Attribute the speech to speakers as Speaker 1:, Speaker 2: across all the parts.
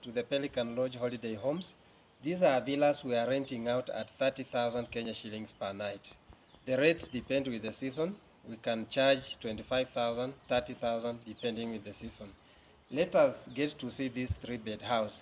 Speaker 1: to the Pelican Lodge Holiday Homes. These are villas we are renting out at 30,000 Kenya shillings per night. The rates depend with the season. We can charge 25,000, 30,000 depending with the season. Let us get to see this 3-bed house.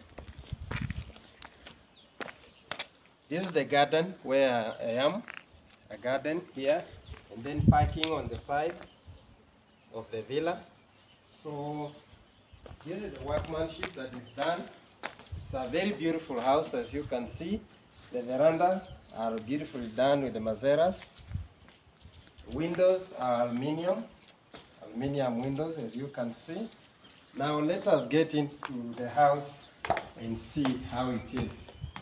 Speaker 1: This is the garden where I am, a garden here, and then parking on the side of the villa. So this is the workmanship that is done. It's a very beautiful house, as you can see. The veranda are beautifully done with the mazeras. Windows are aluminium windows, as you can see. Now let us get into the house and see how it is.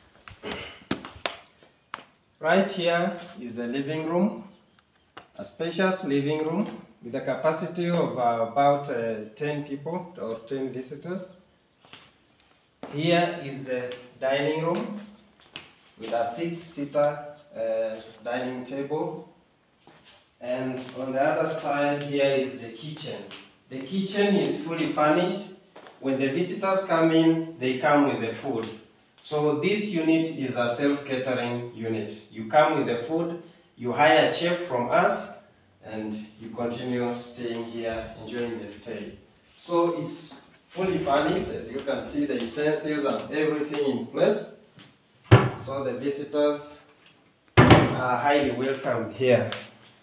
Speaker 1: Right here is the living room, a spacious living room with a capacity of about 10 people or 10 visitors. Here is the dining room with a 6-seater dining table. And on the other side here is the kitchen. The kitchen is fully furnished. When the visitors come in, they come with the food. So this unit is a self-catering unit. You come with the food, you hire a chef from us, and you continue staying here, enjoying the stay. So it's fully furnished, as you can see, the utensils and everything in place. So the visitors are highly welcome here.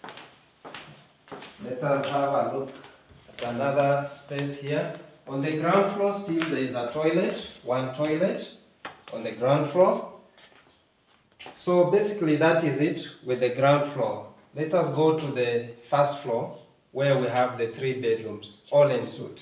Speaker 1: Let us have a look at another space here. On the ground floor still there is a toilet, one toilet on the ground floor. So basically that is it with the ground floor. Let us go to the first floor where we have the 3 bedrooms, all en suite.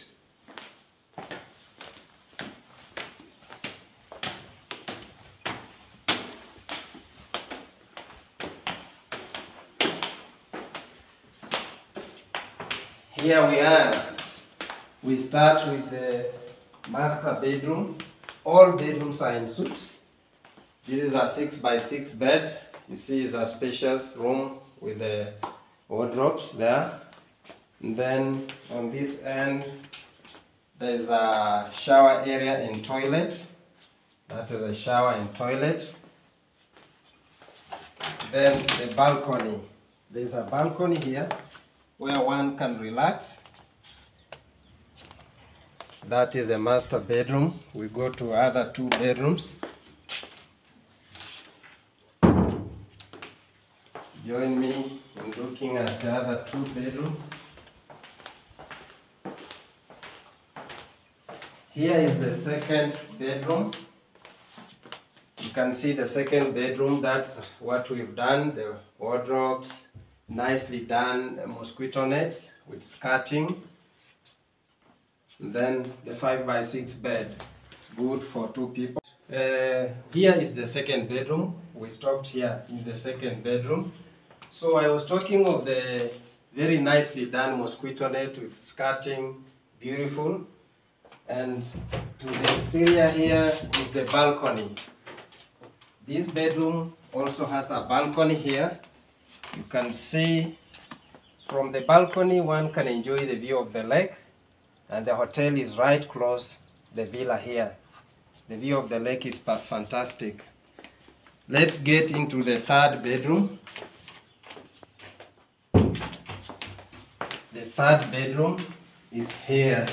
Speaker 1: Here we are. We start with the master bedroom. All bedrooms are en suite. This is a 6x6 bed. You see it's a spacious room with the wardrobes there. And then on this end, there's a shower area and toilet. That is a shower and toilet. Then the balcony. There's a balcony here where one can relax. That is the master bedroom. We go to other 2 bedrooms. Join me in looking at the other 2 bedrooms. Here is the second bedroom. You can see the second bedroom. That's what we've done. The wardrobes, nicely done, mosquito nets with skirting. Then the 5x6 bed, good for 2 people. Here is the second bedroom. We stopped here in the second bedroom. So I was talking of the very nicely done mosquito net with skirting, beautiful. And to the exterior here is the balcony. This bedroom also has a balcony here. You can see from the balcony one can enjoy the view of the lake. And the hotel is right close the villa here. The view of the lake is fantastic. Let's get into the 3rd bedroom. The 3rd bedroom is here.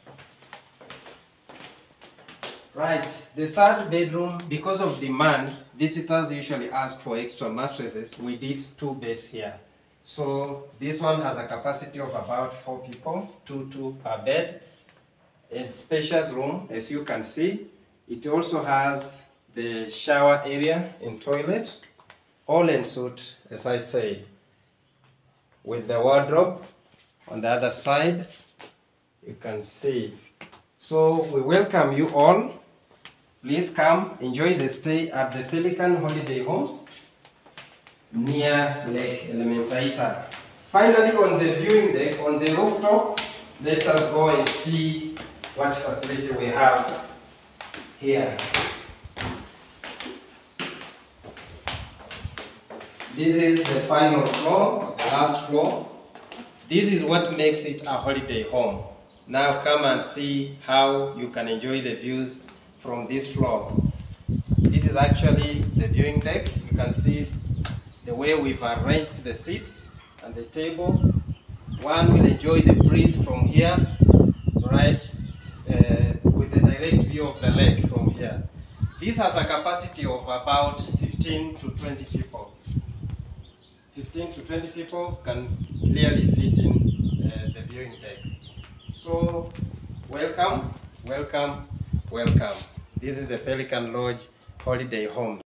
Speaker 1: Right, the 3rd bedroom, because of demand, visitors usually ask for extra mattresses. We did 2 beds here. So this one has a capacity of about 4 people, 2 per bed. A spacious room, as you can see. It also has the shower area and toilet, all en suite, as I said, with the wardrobe on the other side. You can see. So we welcome you all. Please come enjoy the stay at the Pelican Holiday Homes near Lake Elementaita. Finally, on the viewing deck, on the rooftop, let us go and see what facility we have here. This is the final floor, the last floor. This is what makes it a holiday home. Now come and see how you can enjoy the views from this floor. This is actually the viewing deck. You can see the way we've arranged the seats and the table. One will enjoy the breeze from here, right, with a direct view of the lake from here. This has a capacity of about 15 to 20 people. 15 to 20 people can clearly fit in the viewing deck. So, welcome, welcome, welcome. This is the Pelican Lodge Holiday Home.